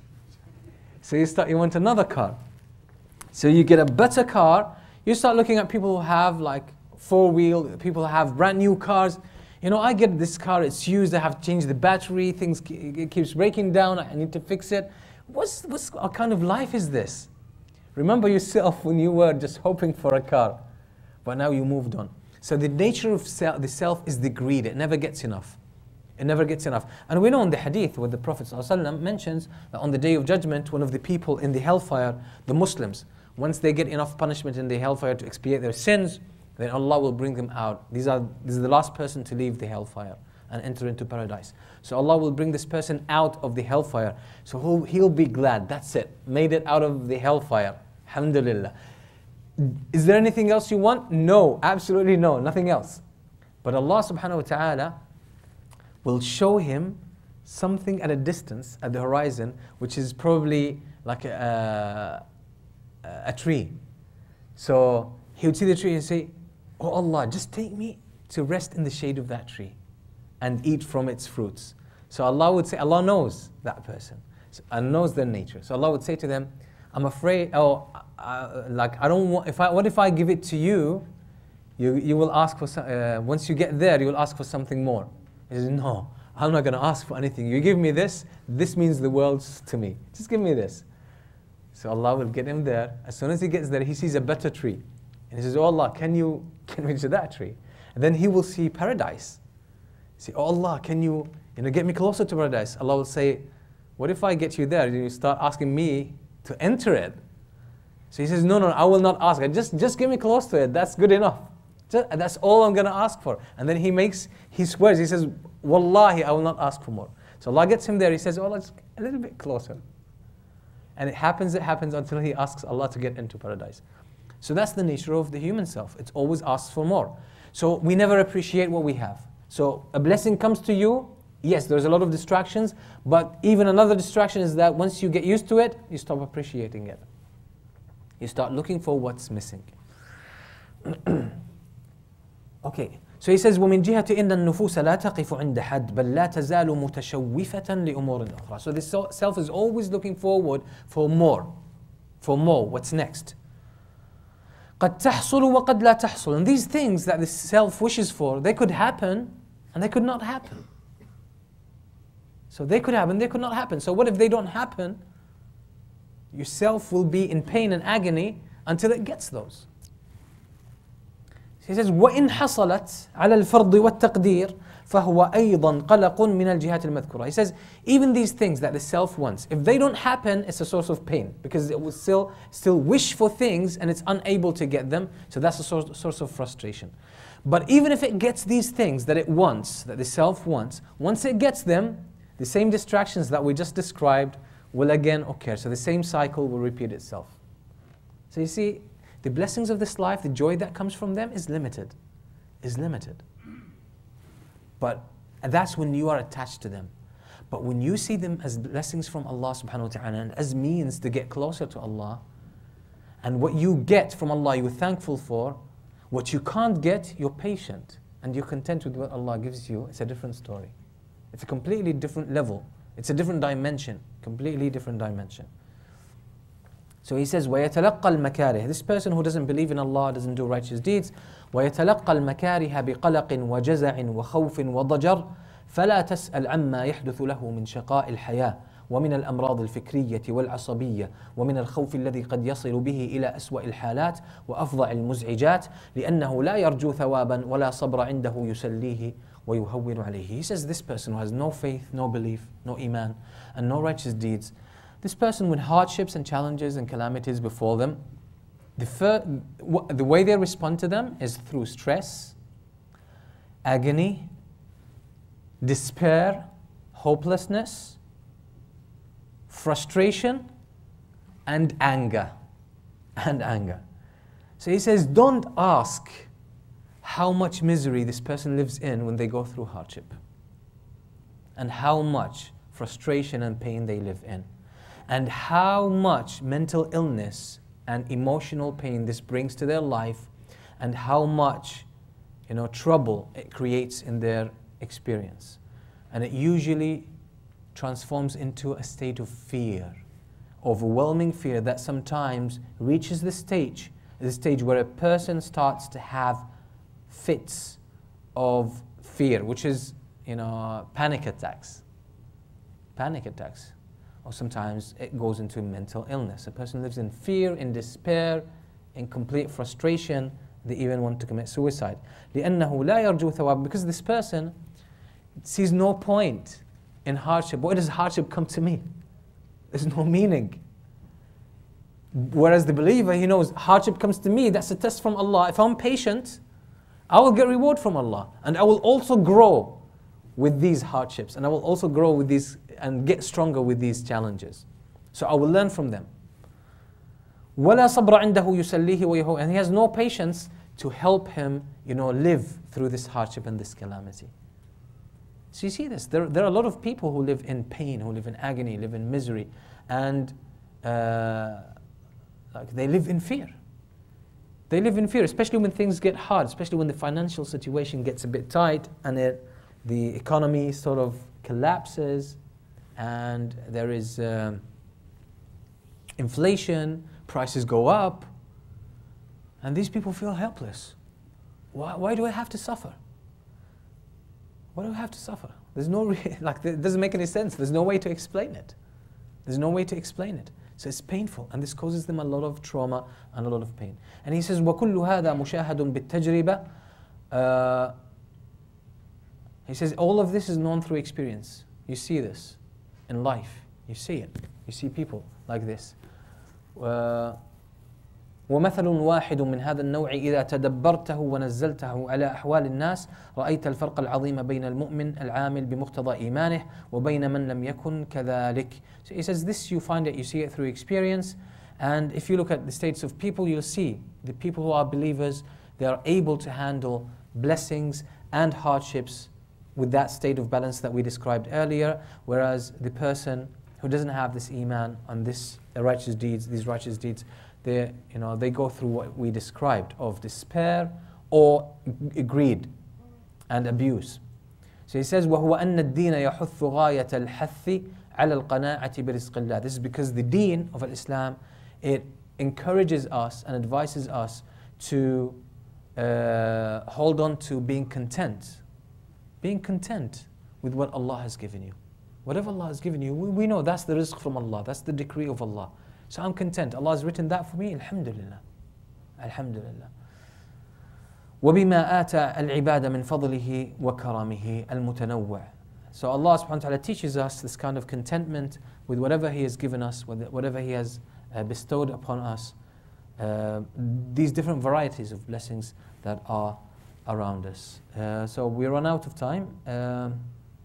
So you start, you want another car. So you get a better car. You start looking at people who have like four wheel, people who have brand new cars. You know, I get this car, it's used, I have changed the battery, things it keeps breaking down, I need to fix it. What's, what's, what kind of life is this? Remember yourself when you were just hoping for a car, but now you moved on. So the nature of self, the self is the greed. It never gets enough. It never gets enough. And we know in the hadith where the Prophet ﷺ mentions that on the day of judgment, one of the people in the hellfire, the Muslims, once they get enough punishment in the hellfire to expiate their sins, then Allah will bring them out. These are, this is the last person to leave the hellfire and enter into paradise. So Allah will bring this person out of the hellfire. So he'll, he'll be glad. That's it. Made it out of the hellfire. Alhamdulillah. Is there anything else you want? No, absolutely no, nothing else. But Allah subhanahu wa ta'ala will show him something at a distance, at the horizon, which is probably like a, a, a tree. So he would see the tree and say, oh Allah, just take me to rest in the shade of that tree and eat from its fruits. So Allah would say, Allah knows that person and knows their nature. So Allah would say to them, I'm afraid, oh, uh, like I don't want, if I, what if I give it to you, you, you will ask for, some, uh, once you get there, you will ask for something more. He says, no, I'm not going to ask for anything. You give me this, this means the world to me. Just give me this. So Allah will get him there. As soon as he gets there, he sees a better tree. And he says, oh Allah, can you get me to that tree? And then he will see paradise. Say, oh Allah, can you, you know, get me closer to paradise? Allah will say, what if I get you there? And you start asking me to enter it. So he says, no, no, I will not ask. Just, just get me close to it. That's good enough. Just, that's all I'm going to ask for. And then he makes, he swears, he says, Wallahi, I will not ask for more. So Allah gets him there. He says, oh, let's a little bit closer. And it happens, it happens until he asks Allah to get into paradise. So that's the nature of the human self. It's always asks for more. So we never appreciate what we have. So a blessing comes to you. Yes, there's a lot of distractions, but even another distraction is that once you get used to it, you stop appreciating it. You start looking for what's missing. Okay, so he says, وَمِنْ جِهَةِ إِنَّ النُّفُوسَ لَا تَقِفُ عِنْدَ حَدٍّ بَلْ لَا تَزَالُ مُتَشَوِّفَةً لِأُمُورٍ أُخْرَى. So this self is always looking forward for more, for more, what's next. قَدْ تَحْصُلُ وَقَدْ لَا تَحْصُلُ. And these things that the self wishes for, they could happen and they could not happen. So they could happen, they could not happen. So what if they don't happen? Yourself will be in pain and agony until it gets those. He says, وَإِنْ حَصَلَتْ عَلَى الْفَرْضِ وَالتَّقْدِيرِ فَهُوَ أَيْضًا قَلَقٌ مِنَ الْجِهَةِ الْمَذْكُورَةِ. He says, even these things that the self wants, if they don't happen, it's a source of pain, because it will still, still wish for things and it's unable to get them, so that's a source, source of frustration. But even if it gets these things that it wants, that the self wants, once it gets them, the same distractions that we just described will again occur. So the same cycle will repeat itself. So you see, the blessings of this life, the joy that comes from them is limited, is limited. But that's when you are attached to them. But when you see them as blessings from Allah subhanahu wa ta'ala and as means to get closer to Allah, and what you get from Allah you're thankful for, what you can't get, you're patient and you're content with what Allah gives you, it's a different story. It's a completely different level. It's a different dimension, completely different dimension. So he says, وَيَتَلَقَّى الْمَكَارِهِ. This person who doesn't believe in Allah, doesn't do righteous deeds, وَيَتَلَقَّى الْمَكَارِهَ بِقَلَقٍ وَجَزَعٍ وَخَوْفٍ وَضَجَرٍ فَلَا تَسْأَلْ عَمَّا يَحْدُثُ لَهُ مِنْ شَقَاءِ الْحَيَاةِ ومن الأمراض الفكرية والعصبية ومن الخوف الذي قد يصل به إلى أسوأ الحالات وأفظع المزعجات لأنه لا يرجو ثوابا ولا صبر عنده يسليه ويهون عليه. He says this person who has no faith, no belief, no iman and no righteous deeds, this person with hardships and challenges and calamities before them, the, fir- the way they respond to them is through stress, agony, despair, hopelessness, frustration, and anger. And anger. So he says, don't ask how much misery this person lives in when they go through hardship, and how much frustration and pain they live in, and how much mental illness and emotional pain this brings to their life, and how much, you know, trouble it creates in their experience. And it usually transforms into a state of fear, overwhelming fear that sometimes reaches the stage, the stage where a person starts to have fits of fear, which is, you know, panic attacks. Panic attacks. Or sometimes it goes into mental illness. A person lives in fear, in despair, in complete frustration. They even want to commit suicide. لأنه لا يرجو ثواب, because this person sees no point in hardship. Why does hardship come to me? There's no meaning. Whereas the believer, he knows hardship comes to me, that's a test from Allah. If I'm patient, I will get reward from Allah. And I will also grow with these hardships. And I will also grow with these and get stronger with these challenges. So I will learn from them. وَلَا صَبْرَ عِنْدَهُ يُسَلِّيهِ وَيَهُوَ. And he has no patience to help him, you know, live through this hardship and this calamity. So you see this, there, there are a lot of people who live in pain, who live in agony, live in misery, and uh, like they live in fear. They live in fear, especially when things get hard, especially when the financial situation gets a bit tight and it, the economy sort of collapses and there is um, inflation, prices go up, and these people feel helpless. Why, why do I have to suffer? Why do I have to suffer? There's no, re- like, it doesn't make any sense. There's no way to explain it. There's no way to explain it. So it's painful, and this causes them a lot of trauma and a lot of pain. And he says, وَكُلُّ هَذَا مُشَاهَدٌ بِالتَّجْرِبَةِ uh, He says, all of this is known through experience. You see this in life. You see it. You see people like this. Uh, ومثل واحد من هذا النوع إذا تدبرته ونزلته على أحوال الناس رأيت الفرق العظيم بين المؤمن العامل بمقتضى إيمانه وبين من لم يكن كذلك. So he says this, you find it, you see it through experience, and if you look at the states of people, you'll see the people who are believers, they are able to handle blessings and hardships with that state of balance that we described earlier, whereas the person who doesn't have this iman and this righteous deeds, these righteous deeds, they, you know, they go through what we described of despair or greed and abuse. So he says, وَهُوَ أَنَّ الدِّينَ يَحُثُّ غَايَةَ الْحَثِّ عَلَى الْقَنَاعَةِ بِرِزْقِ اللَّهِ. This is because the deen of Islam, it encourages us and advises us to uh, hold on to being content. Being content with what Allah has given you. Whatever Allah has given you, we, we know that's the rizq from Allah, that's the decree of Allah. So I'm content. Allah has written that for me. Alhamdulillah. Alhamdulillah. وَبِمَا آتَى الْعِبَادَ مِنْ فَضْلِهِ وَكَرَمِهِ الْمُتَنَوِّعِ. So Allah subhanahu wa ta'ala teaches us this kind of contentment with whatever He has given us, whatever He has uh, bestowed upon us, uh, these different varieties of blessings that are around us. Uh, so we run out of time. Um,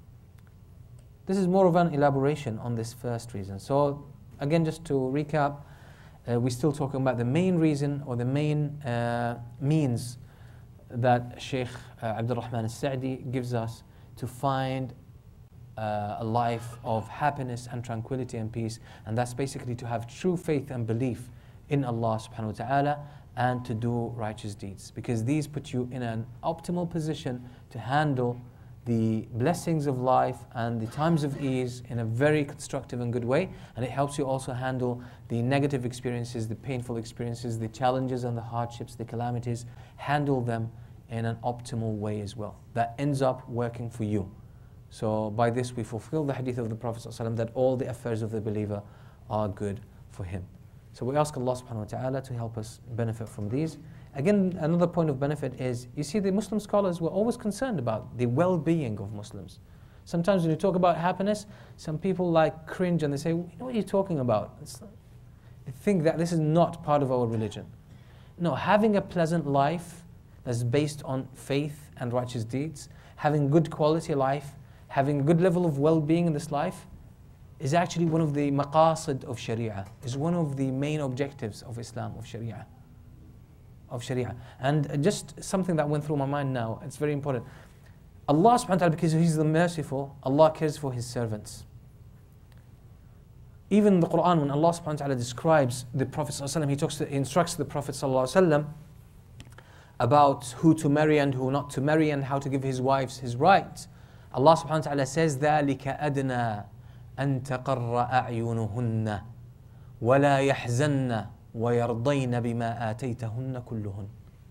this is more of an elaboration on this first reason. So again, just to recap, uh, we're still talking about the main reason or the main uh, means that Shaykh uh, Abdul Rahman al-Sa'di gives us to find uh, a life of happiness and tranquility and peace, and that's basically to have true faith and belief in Allah subhanahu wa ta'ala and to do righteous deeds, because these put you in an optimal position to handle the blessings of life and the times of ease in a very constructive and good way, and it helps you also handle the negative experiences, the painful experiences, the challenges and the hardships, the calamities, handle them in an optimal way as well. That ends up working for you. So by this we fulfill the hadith of the Prophet ﷺ that all the affairs of the believer are good for him. So we ask Allah subhanahu wa ta'ala to help us benefit from these. Again, another point of benefit is, you see, the Muslim scholars were always concerned about the well-being of Muslims. Sometimes when you talk about happiness, some people like cringe and they say, you know what are you talking about? It's not, they think that this is not part of our religion. No, having a pleasant life that's based on faith and righteous deeds, having good quality life, having a good level of well-being in this life, is actually one of the maqasid of Sharia, is one of the main objectives of Islam, of Sharia. Of Sharia. And just something that went through my mind now, it's very important. Allah subhanahu wa ta'ala, because He's the merciful, Allah cares for His servants. Even in the Quran, when Allah subhanahu wa ta'ala describes the Prophet sallallahu alaihi wasallam, He talks to, he instructs the Prophet sallallahu alaihi wasallam about who to marry and who not to marry and how to give his wives his rights. Allah subhanahu wa ta'ala says, ذَلِكَ أَدْنَى أَن تَقَرَّ أَعْيُنُهُنَّ وَلَا يَحْزَنَّ وَيَرْضَيْنَ بِمَا آتَيْتَهُنَّ كُلُّهُنَّ.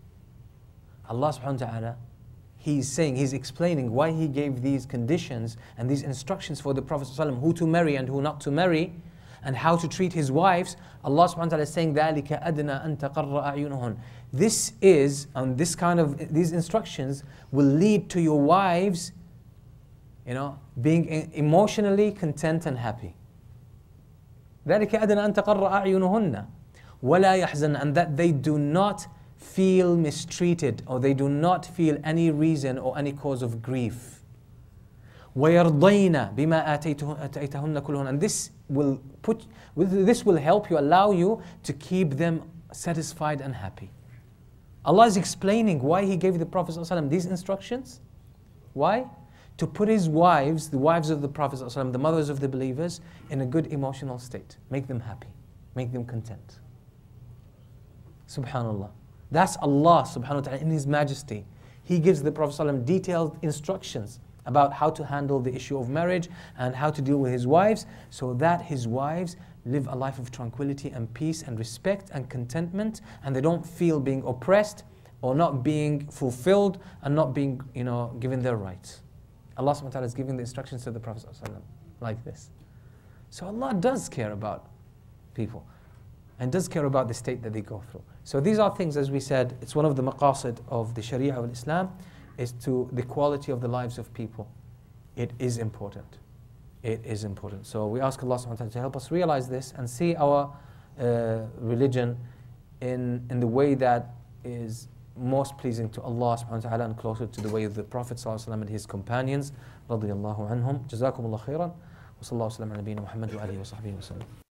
Allah subhanahu wa ta'ala, He's saying, He's explaining why He gave these conditions and these instructions for the Prophet ﷺ, who to marry and who not to marry, and how to treat his wives. Allah subhanahu wa ta'ala is saying, ذَلِكَ أَدْنَى أَن تَقَرَّ أَعْيُنُهُنَّ. This is, and this kind of, these instructions will lead to your wives, you know, being emotionally content and happy. ذَلِكَ أَدْنَى أَن تَقَرَّ أَعْيُنُهُنَّ وَلَا يَحْزَنَ, and that they do not feel mistreated, or they do not feel any reason or any cause of grief. وَيَرْضَيْنَ بِمَا آتَيْتَهُنَّ كُلُّهُنَّ. And this will put, this will help you, allow you to keep them satisfied and happy. Allah is explaining why He gave the Prophet ﷺ these instructions. Why? To put His wives, the wives of the Prophet ﷺ, the mothers of the believers, in a good emotional state. Make them happy. Make them content. Subhanallah. That's Allah subhanahu wa ta'ala in His majesty. He gives the Prophet ﷺ detailed instructions about how to handle the issue of marriage and how to deal with his wives, so that his wives live a life of tranquility and peace and respect and contentment, and they don't feel being oppressed or not being fulfilled and not being, you know, given their rights. Allah subhanahu wa ta'ala is giving the instructions to the Prophet ﷺ like this. So Allah does care about people and does care about the state that they go through. So these are things, as we said, it's one of the maqasid of the Sharia of Islam, is to the quality of the lives of people. It is important. It is important. So we ask Allah subhanahu wa ta'ala to help us realize this and see our uh, religion in, in the way that is most pleasing to Allah subhanahu wa ta'ala and closer to the way of the Prophet sallallahu alaihi wasallam and his companions. Radiyallahu anhum. Jazakumullah khairan. Wa sallallahu alaihi wa sallam ala nabiyyina Muhammad wa alihi wa sahbihi wa sallam.